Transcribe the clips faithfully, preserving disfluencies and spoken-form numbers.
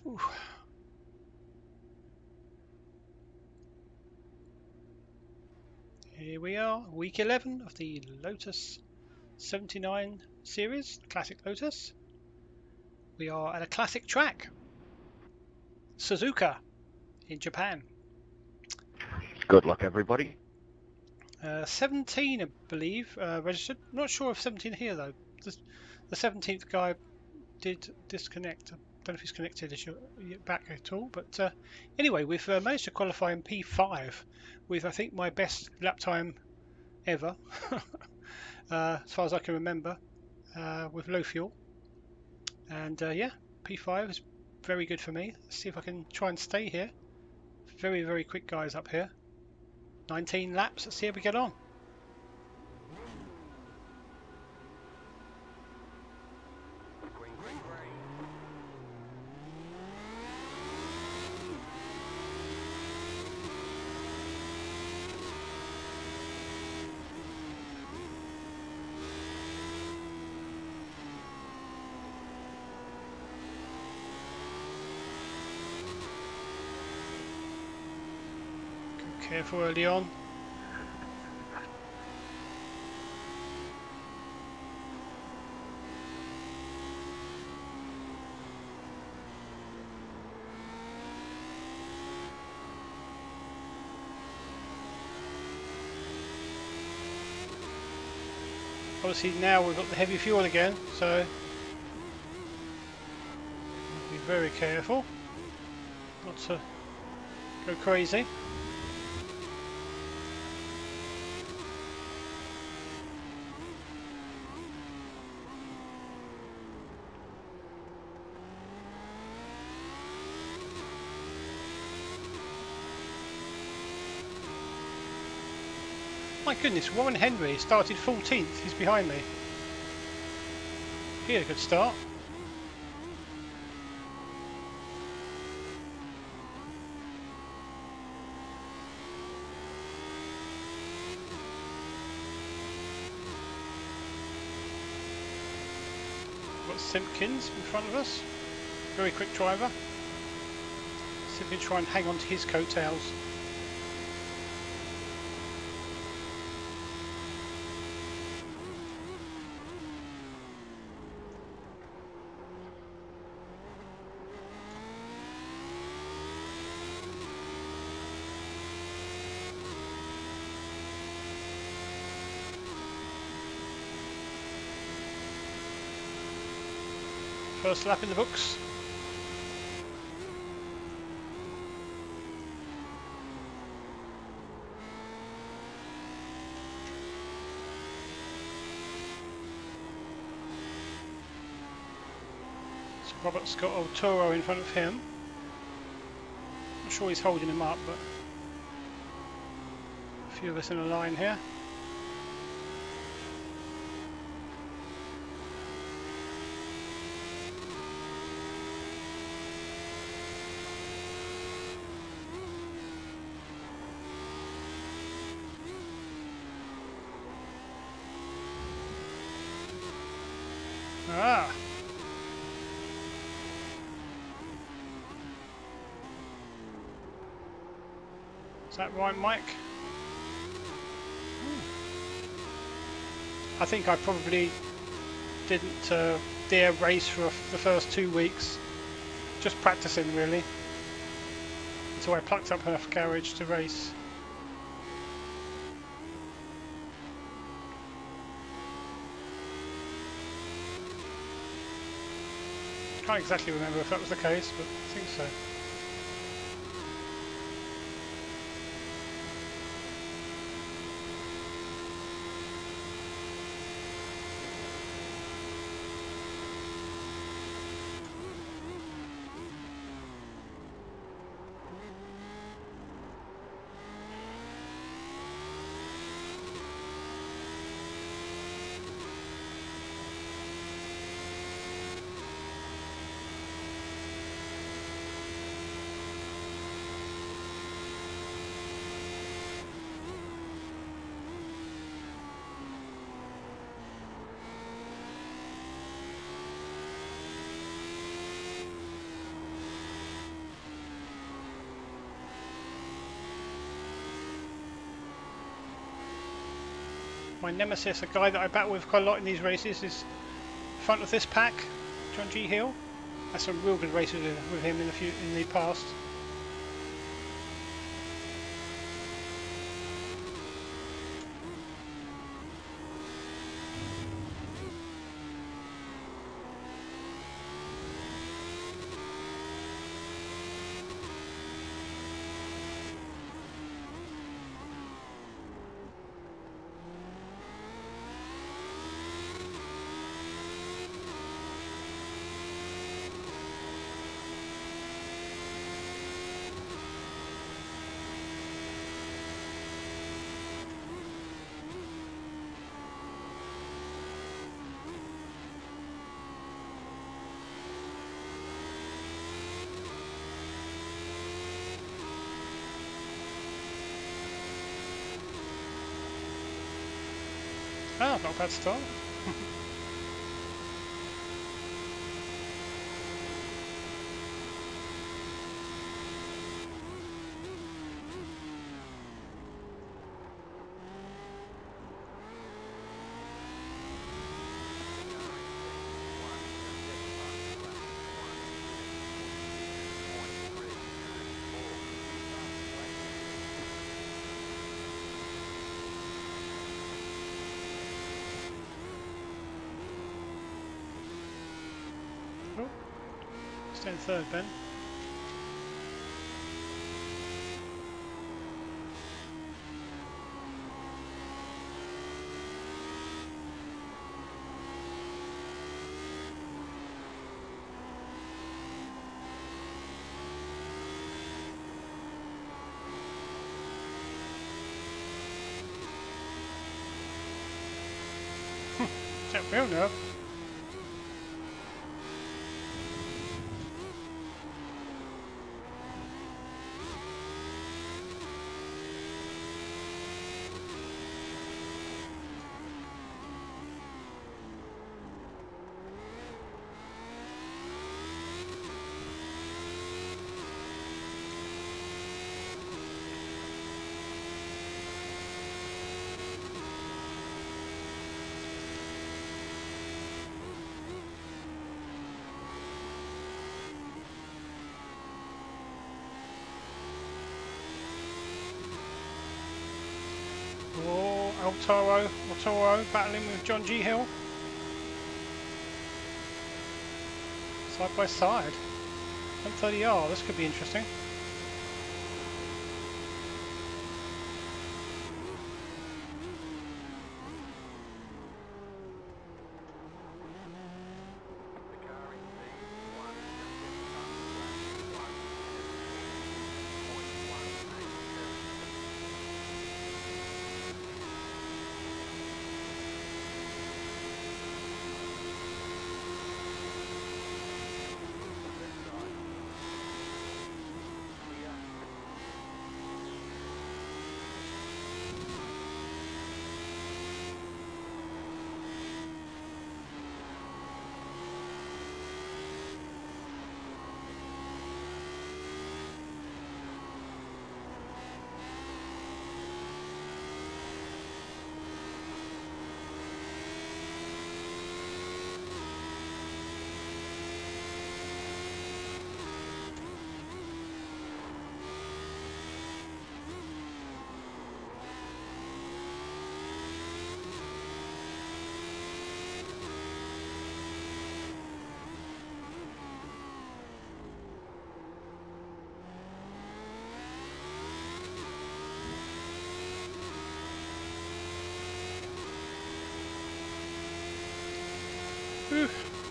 Whew. Here we are, week eleven of the Lotus seventy-nine series, the classic Lotus. We are at a classic track, Suzuka in Japan. Good luck, everybody. Uh, seventeen, I believe, uh, registered. Not sure if seventeen here though. The, the seventeenth guy did disconnect. I don't know if he's connected back at all. But uh, anyway, we've uh, managed to qualify in P five with, I think, my best lap time ever, uh, as far as I can remember, uh, with low fuel. And uh, yeah, P five is very good for me. Let's see if I can try and stay here. Very, very quick guys up here. nineteen laps. Let's see how we get on. Careful early on. Obviously now we've got the heavy fuel again, so be very careful not to go crazy. My goodness, Warren Henry started fourteenth, he's behind me. He had a good start. Got Simpkins in front of us, very quick driver. See if we can try and hang on to his coattails. First lap in the books. So Robert's got old Toro in front of him. Not sure he's holding him up, but a few of us in a line here. Ah. Is that right, Mike? Hmm. I think I probably didn't uh, dare race for the first two weeks. Just practicing, really. Until I plucked up enough courage to race. Can't exactly remember if that was the case, but I think so. My nemesis, a guy that I battle with quite a lot in these races, is front of this pack, John G. Hill. Had some real good races with, with him in the few in the past. Ah, not a bad start. Oh, stay in third, Ben. Check wheel now. Oh, El Toro, El Toro battling with John G. Hill. Side by side. one thirty R, this could be interesting. Whew.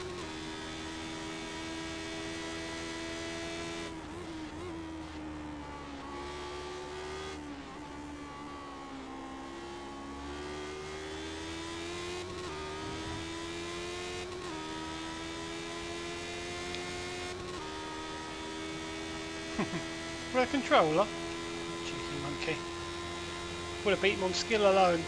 With a controller? Cheeky monkey. Would have beat him on skill alone.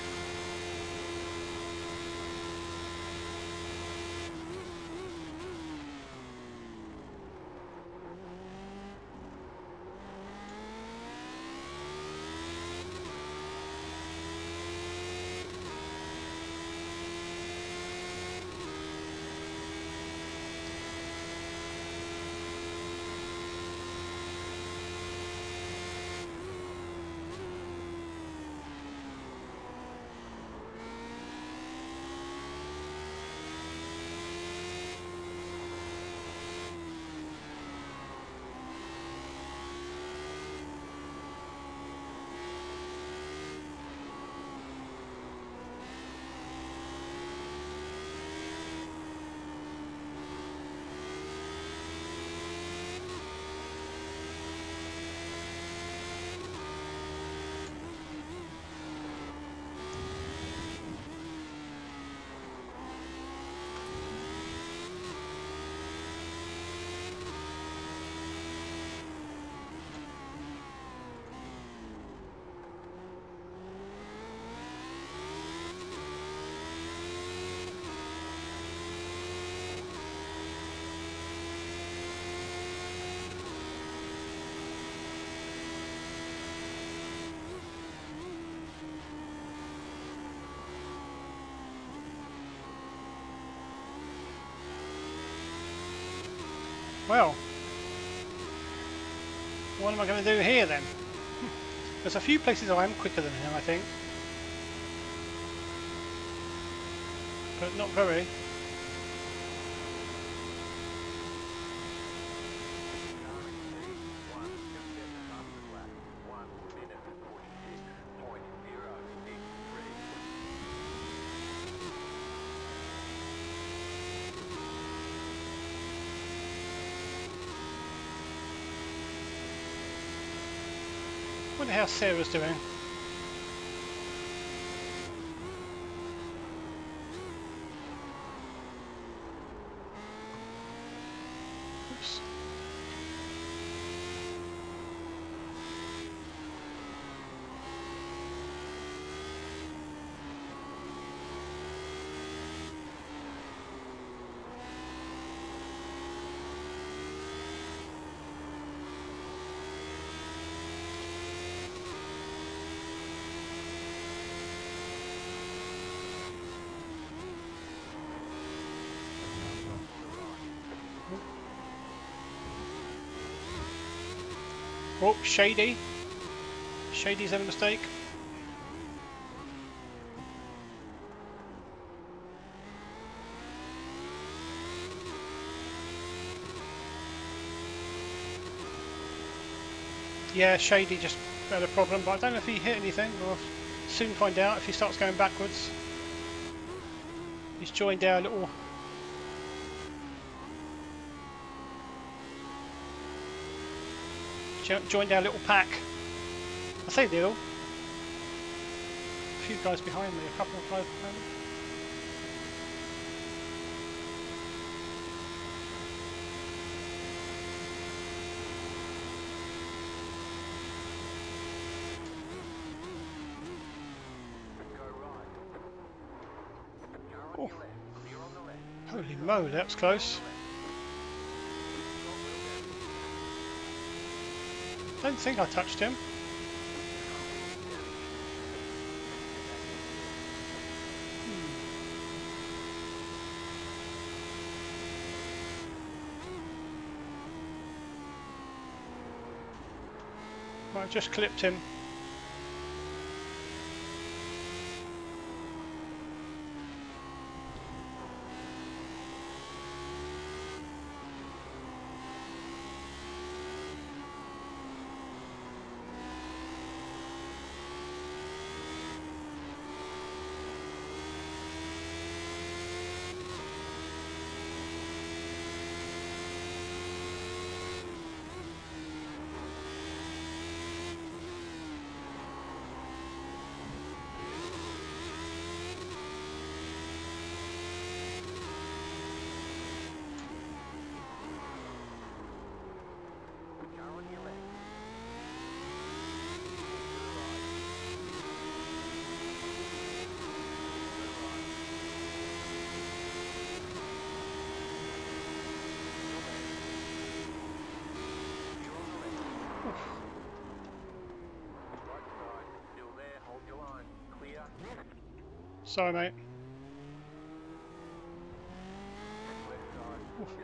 Well, what am I going to do here then? There's a few places I am quicker than him, I think. But not very. I wonder how Sarah's doing. Oops. Oh, Shady. Shady's had a mistake. Yeah, Shady just had a problem, but I don't know if he hit anything. We'll soon find out if he starts going backwards. He's joined our little... joined our little pack. I say little. A few guys behind me, a couple of guys behind me. Oh. Holy moly, that was close. Don't think I touched him. Hmm. I just clipped him. Sorry, mate. Oof.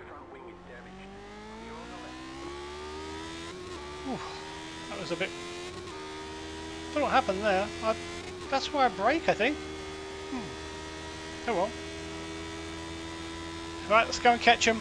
Oof. That was a bit... I don't know what happened there. I... That's why I brake, I think. Hmm. Oh well. Right, let's go and catch him.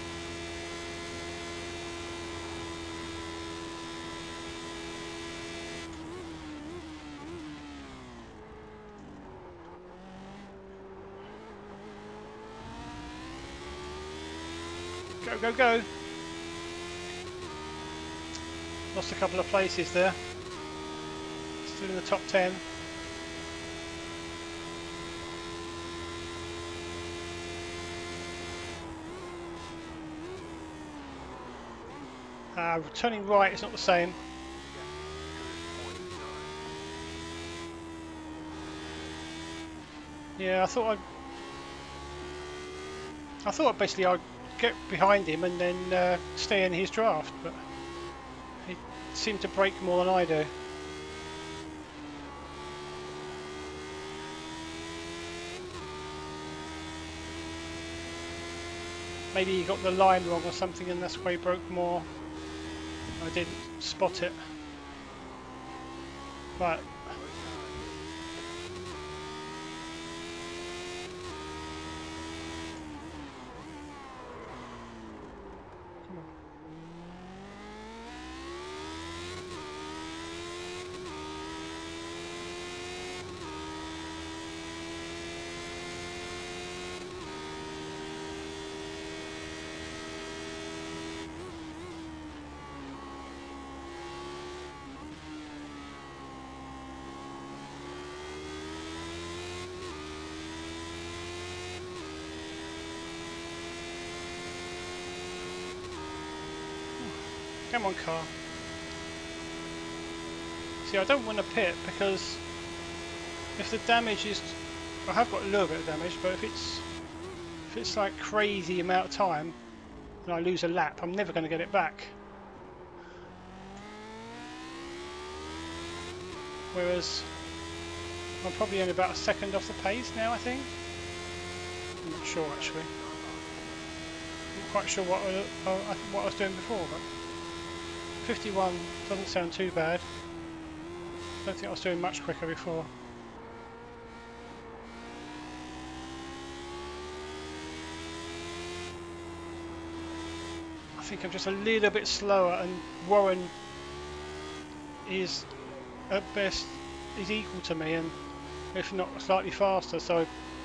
Go, go, go. Lost a couple of places there. Still in the top ten. Uh, turning right is not the same. Yeah, I thought I'd... I thought basically I'd get behind him and then uh, stay in his draft, but he seemed to brake more than I do. Maybe he got the line wrong or something, and that's why he broke more. I didn't spot it. Right. Come on. Come on, car. See, I don't want to pit because if the damage is, I have got a little bit of damage, but if it's if it's like crazy amount of time and I lose a lap, I'm never going to get it back. Whereas I'm probably only about a second off the pace now, I think. I'm not sure actually. I'm not quite sure what I, uh, what I was doing before, but fifty-one doesn't sound too bad. I don't think I was doing much quicker before. I think I'm just a little bit slower, and Warren is at best is equal to me, and if not slightly faster, so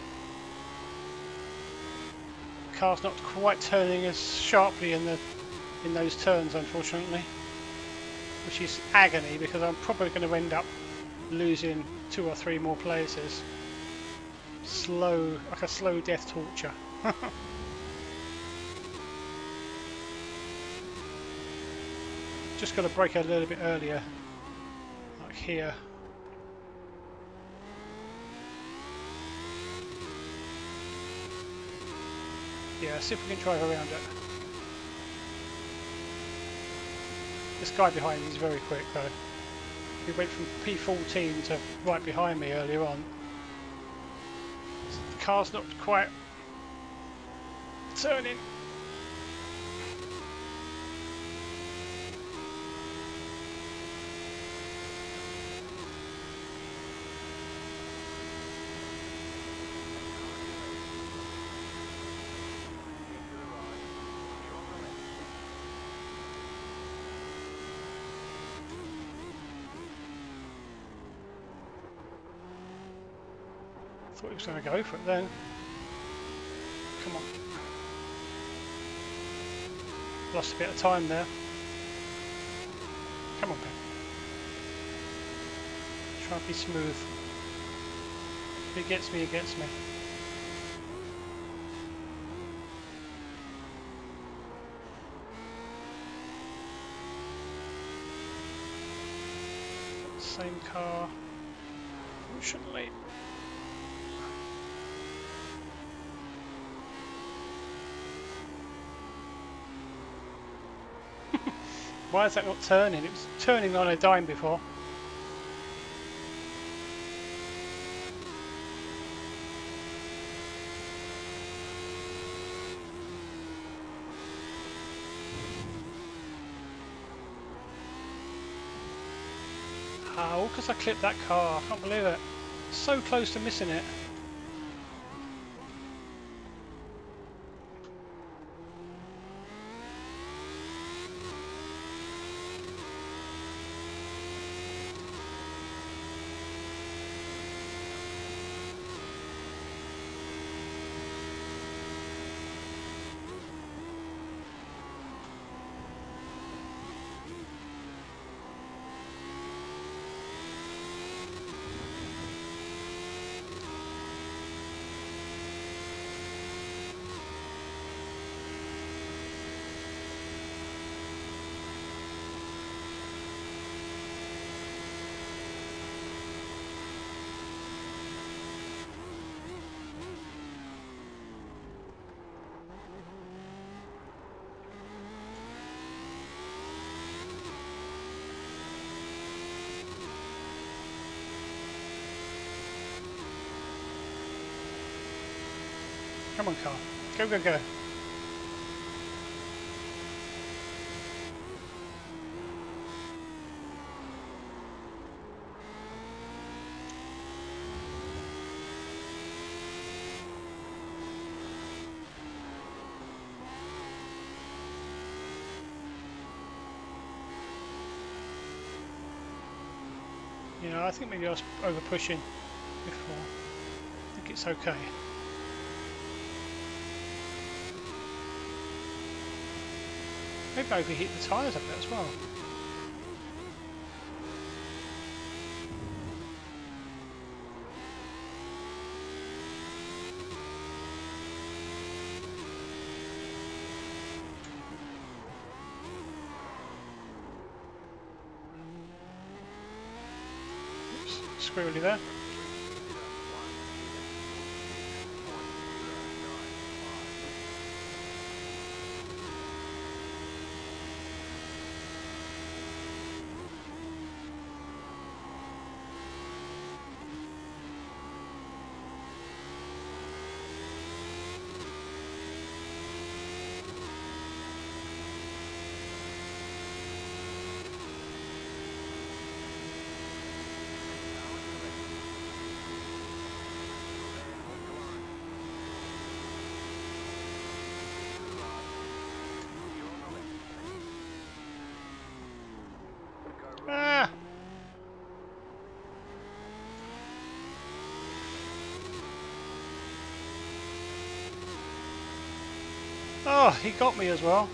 the car's not quite turning as sharply in the in those turns, unfortunately, which is agony because I'm probably going to end up losing two or three more places. Slow, like a slow death torture. Just got to brake a little bit earlier, like here. Yeah, see if we can drive around it. This guy behind me is very quick though. He went from P fourteen to right behind me earlier on. The car's not quite turning. Thought he was going to go for it then. Come on. Lost a bit of time there. Come on, Ben. Try and be smooth. If it gets me, it gets me. Same car. Unfortunately. Why is that not turning? It was turning on a dime before. How? Because I clipped that car. I can't believe it. So close to missing it. Come on, car. Go, go, go. Yeah, I think maybe I was over pushing before. I think it's okay. Maybe I overheat the tyres a bit as well. Oops, squirrely there. Ah! Oh, he got me as well.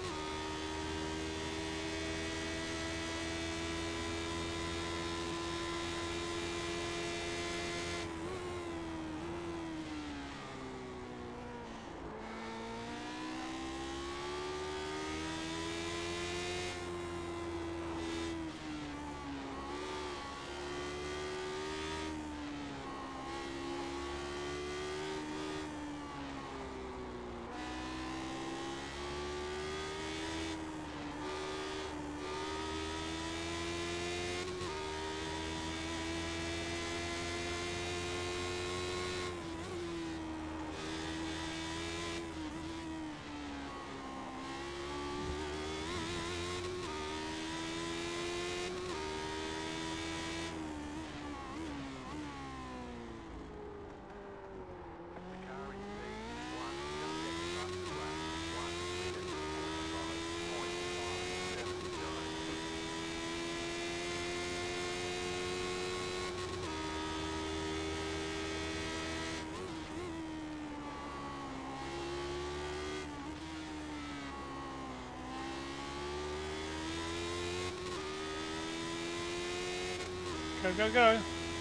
Go, go, go.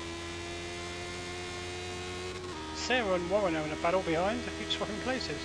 Sarah and Warren are in a battle behind. They keep swapping places.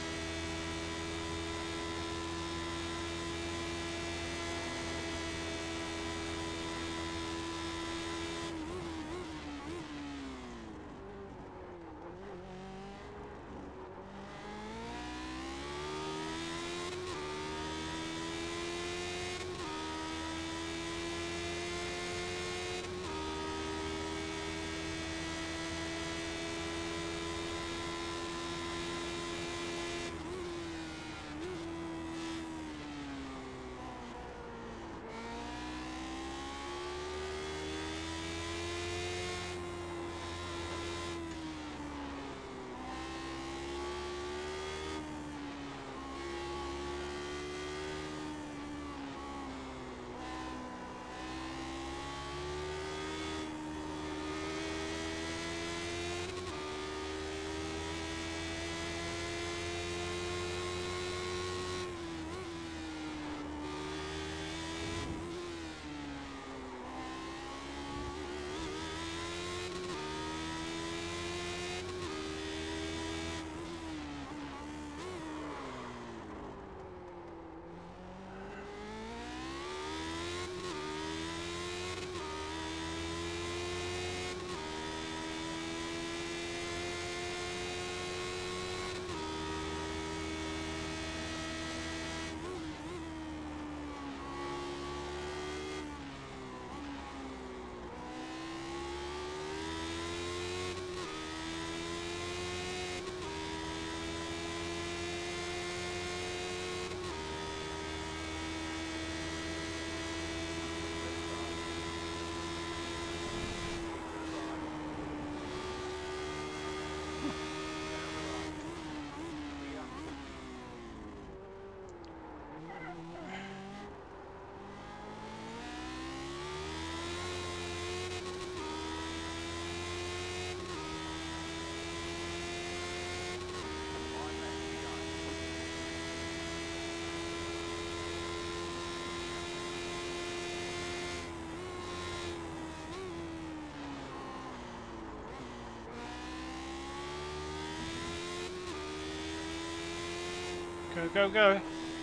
Go, go, go.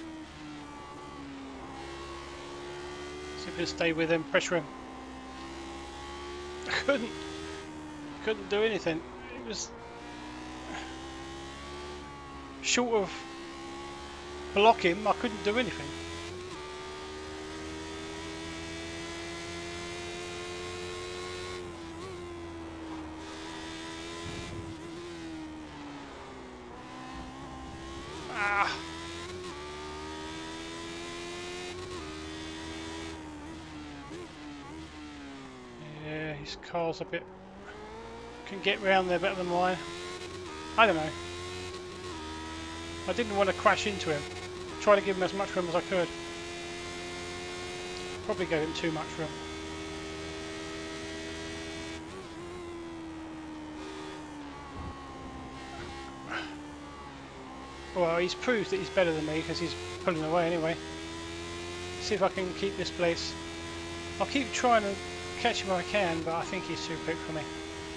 See if we can stay with him, pressure him. I couldn't, couldn't do anything. It was short of block him, I couldn't do anything. Ah. Yeah, his car's a bit, can get round there better than mine. I don't know. I didn't want to crash into him. Try to give him as much room as I could. Probably gave him too much room. Well, he's proved that he's better than me because he's pulling away anyway. See if I can keep this place. I'll keep trying to catch him if I can, but I think he's too quick for me.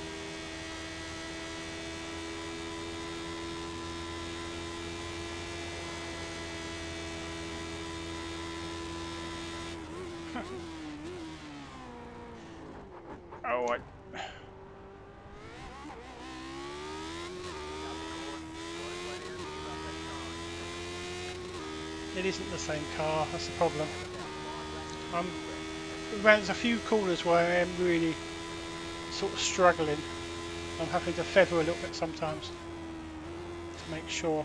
Oh, I... It isn't the same car, that's the problem. Um, there's a few corners where I am really sort of struggling. I'm having to feather a little bit sometimes to make sure.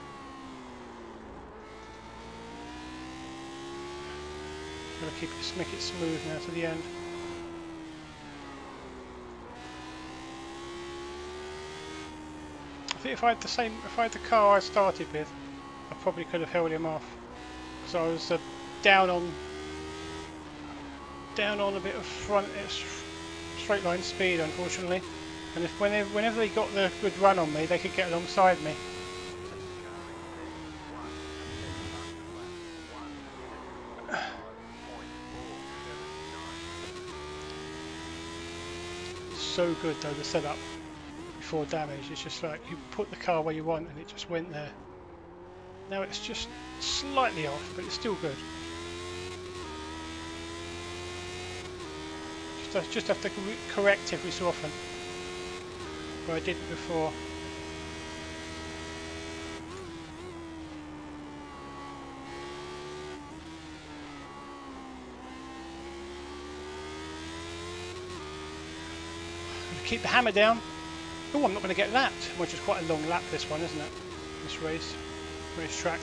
Gotta keep it, make it smooth now to the end. I think if I had the same, if I had the car I started with, I probably could have held him off. So I was uh, down on, down on a bit of front uh, straight line speed, unfortunately. And if whenever, whenever they got the good run on me, they could get alongside me. So good though, the setup before damage. It's just like you put the car where you want and it just went there. Now it's just slightly off, but it's still good. Just, just have to correct every so often, where I didn't before. Keep the hammer down. Oh, I'm not going to get lapped, which is quite a long lap this one, isn't it? This race, race track.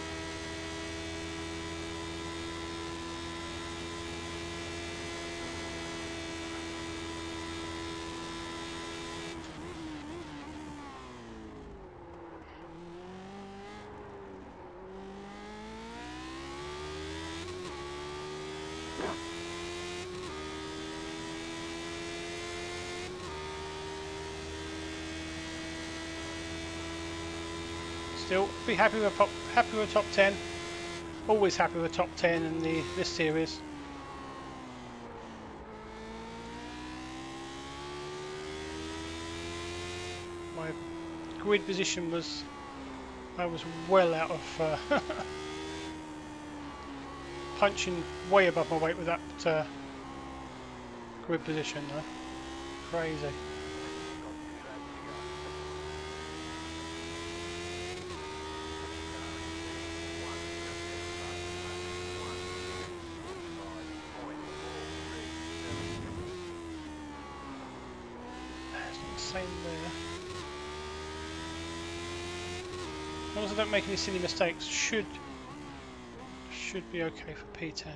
Still be happy with top, happy with top ten. Always happy with top ten in the this series. My grid position was, I was well out of uh, punching way above my weight with that uh, grid position though. Crazy. Same there. As long as I don't make any silly mistakes, should should be okay for P ten.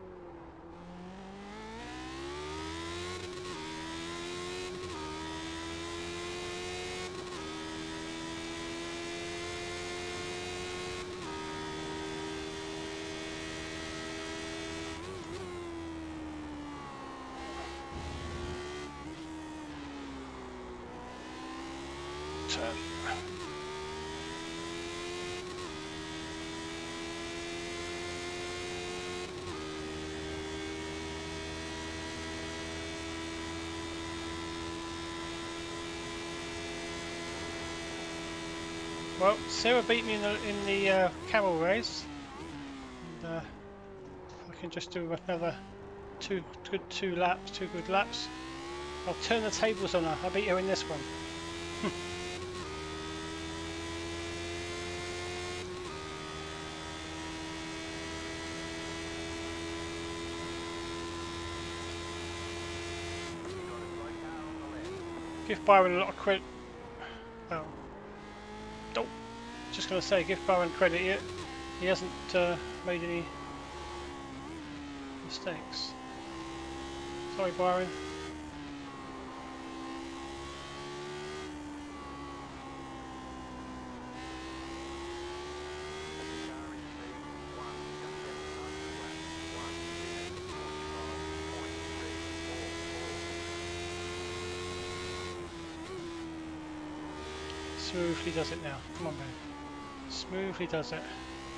Turn. Well, Sarah beat me in the in the uh, camel race, and uh, if I can just do another two good two laps, two good laps, I'll turn the tables on her. I beat her in this one. Give Byron a lot of credit. Oh, don't. Just gonna say, give Byron credit. He, he hasn't uh, made any mistakes. Sorry, Byron. Smoothly does it now. Come on, man. Smoothly does it.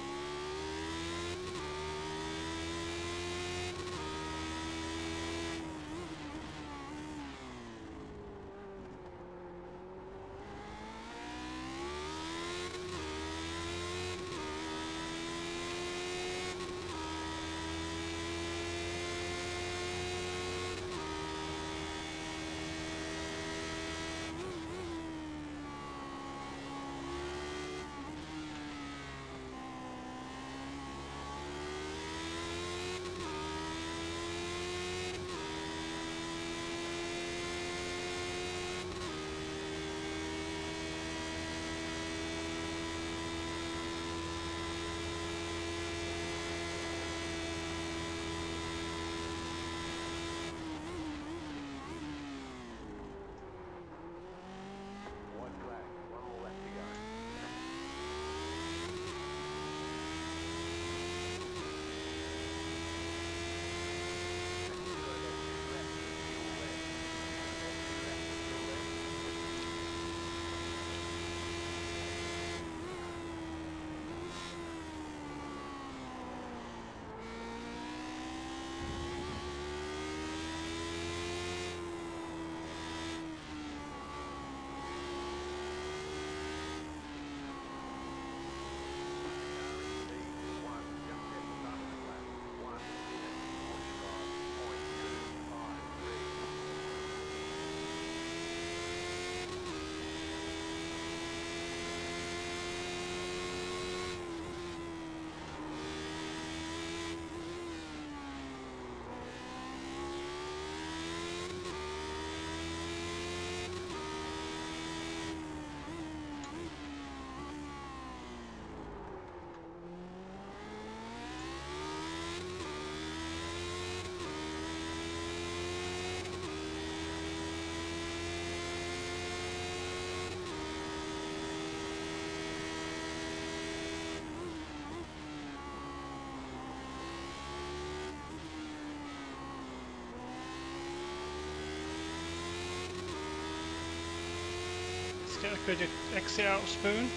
Get a good exit out of Spoon.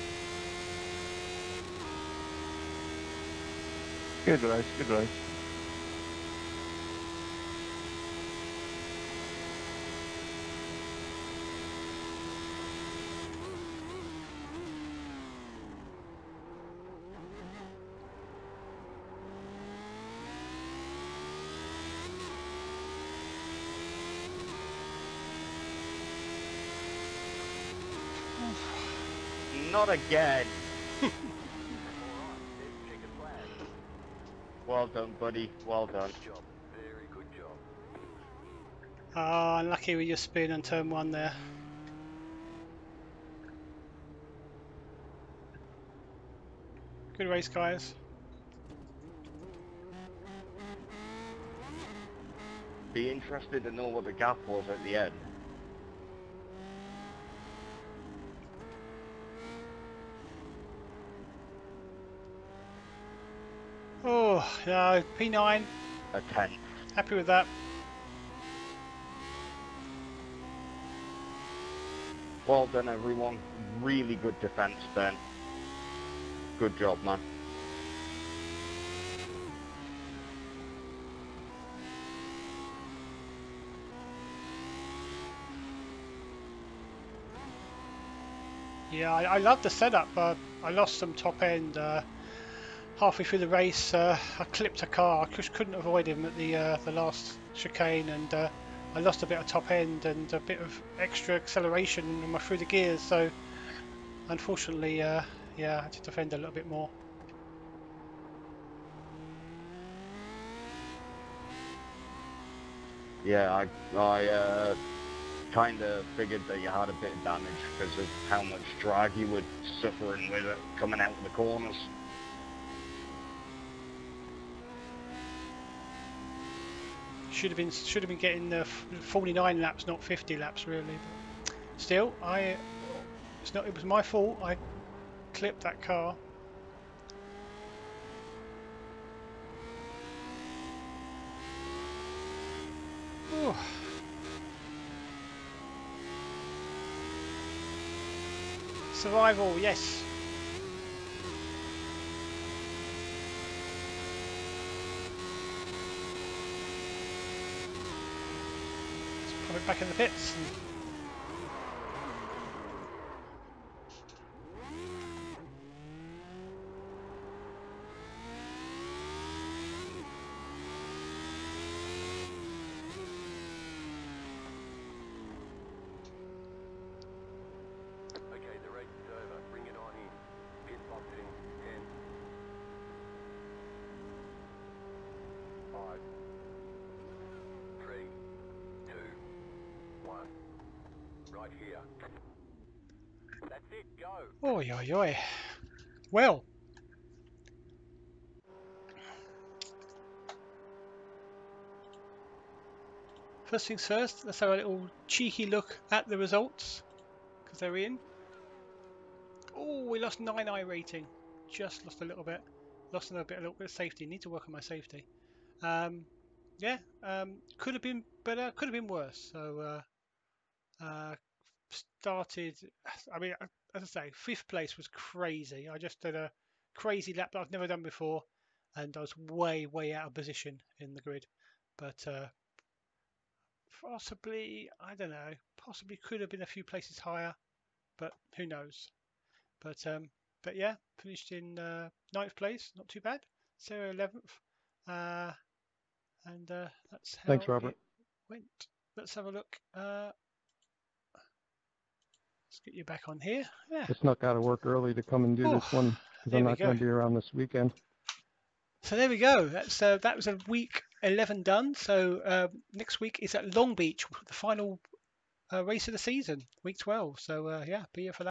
Good race, good race. Not again. Well done, buddy. Well done. Good job. Very good job. Ah, oh, unlucky with your spin on turn one there. Good race, guys. Be interested to know what the gap was at the end. Oh, no, P nine. A tenth. Happy with that. Well done, everyone. Really good defense, Ben. Good job, man. Yeah, I, I love the setup. Uh, I lost some top end uh, halfway through the race. Uh, I clipped a car. I just couldn't avoid him at the uh, the last chicane, and uh, I lost a bit of top end and a bit of extra acceleration in my through the gears. So unfortunately, uh, yeah, I had to defend a little bit more. Yeah, I, I uh, kind of figured that you had a bit of damage because of how much drag you were suffering with it coming out of the corners. Should have been should have been getting uh, forty-nine laps, not fifty laps, really. But still, I it's not. It was my fault. I clipped that car. Ooh. Survival, yes. Let's put it back in the pits. And Okay, the race is over. Bring it on in. Pit box in ten. five. three. two. one. Right here. That's it, go! oi, oi, oi. Well, first things first, let's have a little cheeky look at the results because they're in. Oh, we lost nine I rating. Just lost a little bit. Lost a little bit, a little bit of safety. Need to work on my safety. Um, yeah, um, could have been better. Could have been worse. So uh, uh, started. I mean, as I say, fifth place was crazy. I just did a crazy lap that I've never done before, and I was way, way out of position in the grid. But uh, possibly, I don't know. Possibly could have been a few places higher, but who knows? But um, but yeah, finished in uh, ninth place, not too bad. Sarah eleventh, uh, and uh, that's Thanks, how Robert. it went. Let's have a look. Uh, let's get you back on here. Yeah. I snuck out of work early to come and do Oh, this one because there I'm we not go. going to be around this weekend. So there we go. That's uh, that was a week eleven done. So uh, next week is at Long Beach, the final uh, race of the season, week twelve. So uh, yeah, be here for that.